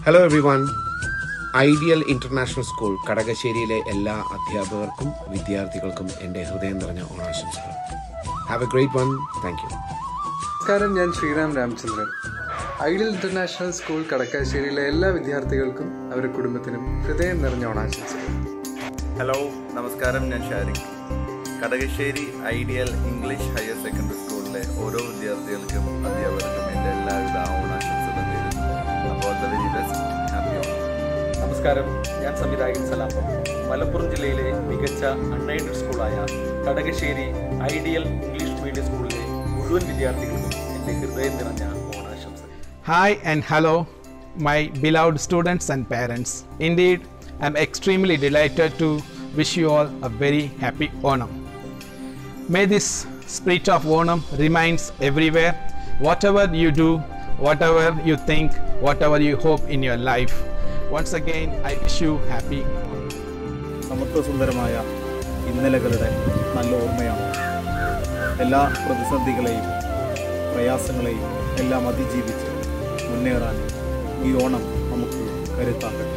Hello everyone. Ideal International School കടകശ്ശേരിയിലെ എല്ലാ അധ്യാപകർക്കും വിദ്യാർത്ഥികൾക്കും എൻ്റെ ഹൃദയം നിറഞ്ഞ ഓണാശംസകൾ. Have a great one. Thank you. നമസ്കാരം, ഞാൻ Sreeram Ramachandran. Ideal international school കടക്കാശ്ശേരിയിലെ എല്ലാ വിദ്യാർത്ഥികൾക്കും അവരുടെ കുടുംബത്തിനും ഹൃദയം നിറഞ്ഞ ഓണാശംസകൾ. ഹലോ, നമസ്കാരം, ഞാൻ Shariq. Kadakassery ideal English higher secondary സ്കൂളിലെ ഓരോ വിദ്യാർത്ഥികൾക്കും അധ്യാപകർക്കും എൻ്റെ എല്ലാവിധ ഓണാശംസകളും നേരുന്നു. അപ്പോൾ the very best. Happy Onam. നമസ്കാരം, ഞാൻ സംവിധായകൻ സലാം. മലപ്പുറം ജില്ലയിലെ മികച്ച അൺഎയ്ഡഡ് സ്കൂളായ കടകശ്ശേരി ഐഡിയൽ ഇംഗ്ലീഷ് മീഡിയം സ്കൂളിലെ മുഴുവൻ വിദ്യാർത്ഥികൾക്കും എൻ്റെ ഹൃദയം നിറഞ്ഞ ഓണാശംസകൾ. Hi and hello, my beloved students and parents. Indeed, I am extremely delighted to wish you all a very happy Onam. May this spirit of Onam remains everywhere, whatever you do, whatever you think, whatever you hope in your life. Once again, I wish you happy Onam. സമത്വസുന്ദരമായ ഇന്നലകളുടെ നല്ല ഓർമ്മയാണ്. എല്ലാ പ്രതിസന്ധികളെയും പ്രയാസങ്ങളെയും എല്ലാം അതിജീവിച്ച് മുന്നേറാൻ ഈ ഓണം നമുക്ക് കരുത്താകട്ടെ.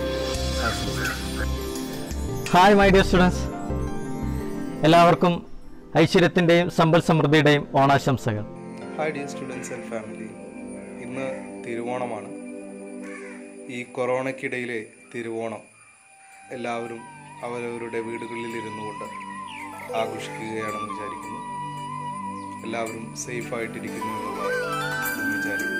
ഹായ് മൈ ഡിയർ സ്റ്റുഡൻസ്, എല്ലാവർക്കും ഐശ്വര്യത്തിൻ്റെയും സമ്പൽ സമൃദ്ധിയുടെയും ഓണാശംസകൾ. Hi dear students and family, ഇന്ന് തിരുവോണമാണ്. ഈ കൊറോണയ്ക്കിടയിലെ തിരുവോണം എല്ലാവരും അവരവരുടെ വീടുകളിൽ ഇരുന്നു കൊണ്ട് ആഘോഷിക്കുകയാണെന്ന് വിചാരിക്കുന്നു. എല്ലാവരും സേഫായിട്ടിരിക്കുന്നു എന്ന് വിചാരിക്കുന്നു.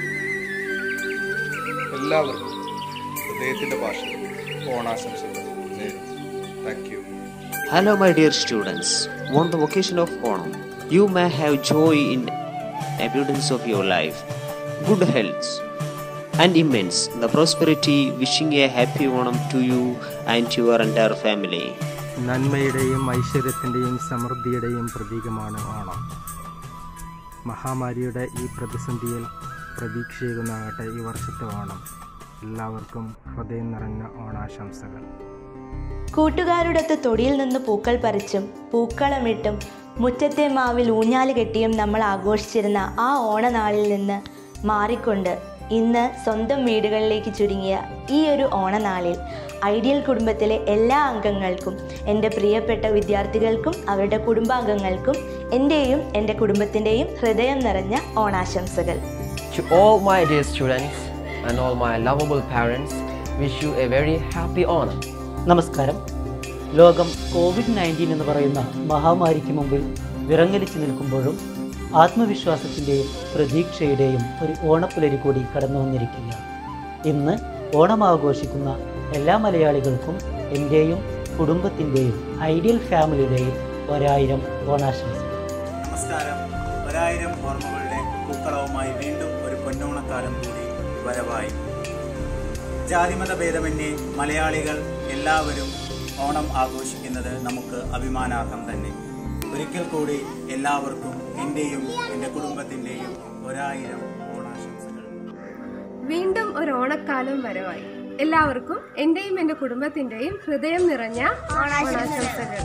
എല്ലാവർക്കും ഹൃദയത്തിൻ്റെ ഭാഷയിൽ ഓണാശംസകൾ നേരുന്നു. Thank you. Hello my dear students, on the occasion of Onam, you may have joy in abundance of your life, good health and immense the prosperity. Wishing a happy Onam to you and to your entire family. നന്മയുടെയും ഐശ്വര്യത്തിൻ്റെയും സമൃദ്ധിയുടെയും പ്രതീകമാണ് ഓണം. മഹാമാരിയുടെ ഈ പ്രതിസന്ധിയിൽ പ്രതീക്ഷയേകുന്നാകട്ടെ ഈ വർഷത്തെ ഓണം. എല്ലാവർക്കും ഹൃദയം നിറഞ്ഞ ഓണാശംസകൾ. കൂട്ടുകാരോടൊത്ത് തൊടിയിൽ നിന്ന് പൂക്കൾ പറിച്ചും പൂക്കളമിട്ടും മുറ്റത്തെ മാവിൽ ഊഞ്ഞാല് കെട്ടിയും നമ്മൾ ആഘോഷിച്ചിരുന്ന ആ ഓണനാളിൽ നിന്ന് മാറിക്കൊണ്ട് ഇന്ന് സ്വന്തം വീടുകളിലേക്ക് ചുരുങ്ങിയ ഈ ഒരു ഓണനാളിൽ ഐഡിയൽ കുടുംബത്തിലെ എല്ലാ അംഗങ്ങൾക്കും, എൻ്റെ പ്രിയപ്പെട്ട വിദ്യാർത്ഥികൾക്കും അവരുടെ കുടുംബാംഗങ്ങൾക്കും എൻ്റെയും എൻ്റെ കുടുംബത്തിൻ്റെയും ഹൃദയം നിറഞ്ഞ ഓണാശംസകൾ. To all my dear students and all my lovable parents, wish you a very happy Onam. നമസ്കാരം. ലോകം COVID-19 എന്ന് പറയുന്ന മഹാമാരിക്ക് മുമ്പിൽ വിറങ്ങലിച്ചു നിൽക്കുമ്പോഴും ആത്മവിശ്വാസത്തിൻ്റെയും പ്രതീക്ഷയുടെയും ഒരു ഓണപ്പുലരി കൂടി കടന്നു വന്നിരിക്കുകയാണ്. ഇന്ന് ഓണം ആഘോഷിക്കുന്ന എല്ലാ മലയാളികൾക്കും എൻ്റെയും കുടുംബത്തിൻ്റെയും ഐഡിയൽ ഫാമിലിയുടെയും 1000 ഓണാശംസകൾ. നമസ്കാരം. 1000 ഓർമ്മകളുടെ പൂക്കളവുമായി വീണ്ടും ഒരു പൊന്നോണക്കാലം കൂടി വരവായി. ജാതിമത ഭേദമന്യേ മലയാളികൾ എല്ലാവരും ഓണം ആഘോഷിക്കുന്നത് നമുക്ക് അഭിമാനാർഹം തന്നെ. ഒരിക്കൽ കൂടി എല്ലാവർക്കും എൻ്റെയും എൻ്റെ കുടുംബത്തിൻ്റെയും 1000 ഓണാശംസകൾ. വീണ്ടും ഒരു ഓണക്കാലം വരവായി. എല്ലാവർക്കും എൻ്റെയും എൻ്റെ കുടുംബത്തിൻ്റെയും ഹൃദയം നിറഞ്ഞ ഓണാശംസകൾ.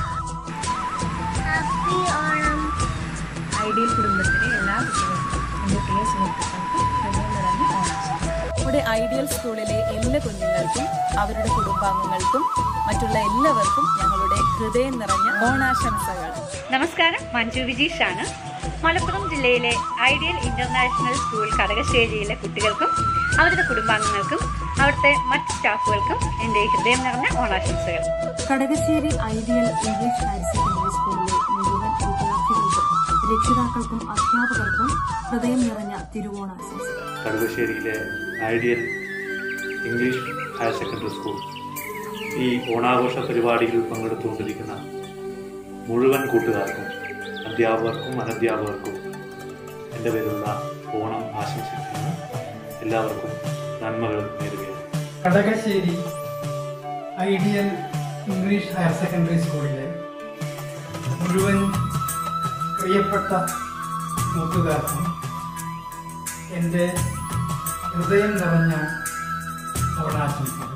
ഐഡിയൽ കുടുംബത്തിലെ എല്ലാ കുട്ടികൾക്കും എൻ്റെ പ്രിയ സുഹൃത്തുക്കൾക്കും ഹൃദയം നിറഞ്ഞ ഓണാശംസകൾ. നമ്മുടെ ഐഡിയൽ സ്കൂളിലെ എല്ലാ കുഞ്ഞുങ്ങൾക്കും അവരുടെ കുടുംബാംഗങ്ങൾക്കും മറ്റുള്ള എല്ലാവർക്കും ഞങ്ങളുടെ ഹൃദയം നിറഞ്ഞ ഓണാശംസകൾ. നമസ്കാരം, മഞ്ജു വിജീഷ് ആണ്. മലപ്പുറം ജില്ലയിലെ ഐഡിയൽ ഇന്റർനാഷണൽ സ്കൂൾ കടകശ്ശേരിയിലെ കുട്ടികൾക്കും അവരുടെ കുടുംബാംഗങ്ങൾക്കും അവിടുത്തെ മറ്റ് സ്റ്റാഫുകൾക്കും എൻ്റെ ഹൃദയം നിറഞ്ഞ ഓണാശംസകൾ. Kadakassery ideal English higher secondary സ്കൂളിലെ മുഴുവൻ വിദ്യാർത്ഥികൾക്കും രക്ഷിതാക്കൾക്കും അധ്യാപകർക്കും ഹൃദയം നിറഞ്ഞ തിരുവോണാശംസകൾ. കടകശ്ശേരിയിലെ ideal English higher secondary school ഈ ഓണാഘോഷ പരിപാടിയിൽ പങ്കെടുത്തുകൊണ്ടിരിക്കുന്ന മുഴുവൻ കൂട്ടുകാർക്കും അധ്യാപകർക്കും അനധ്യാപകർക്കും എൻ്റെ പേരുള്ള ഓണം ആശംസിക്കുന്നു. എല്ലാവർക്കും നന്മകൾ നേരുകയാണ്. Kadakassery ideal English higher secondary സ്കൂളിലെ മുഴുവൻ പ്രിയപ്പെട്ട കൂട്ടുകാർക്കും എൻ്റെ ഹൃദയം നിറഞ്ഞ ഓണാശംസകൾ.